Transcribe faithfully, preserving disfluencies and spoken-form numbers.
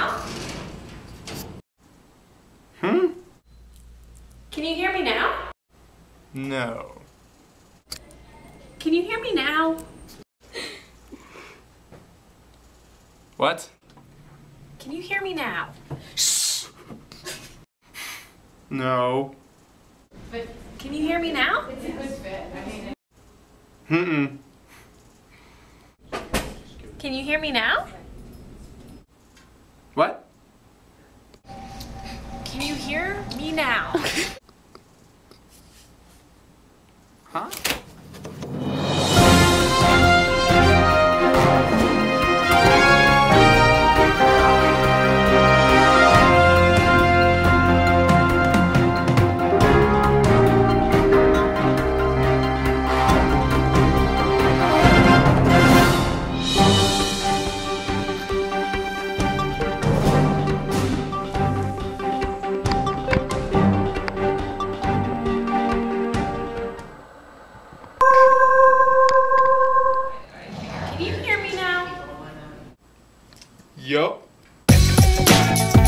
now? Hmm? Can you hear me now? No. Can you hear me now? What? Can you hear me now? Shh! No. But can you hear me now? It's a good fit. I mean, Mm-mm. Can you hear me now? What? Can you hear me now? Huh? Can you hear me now? Yup.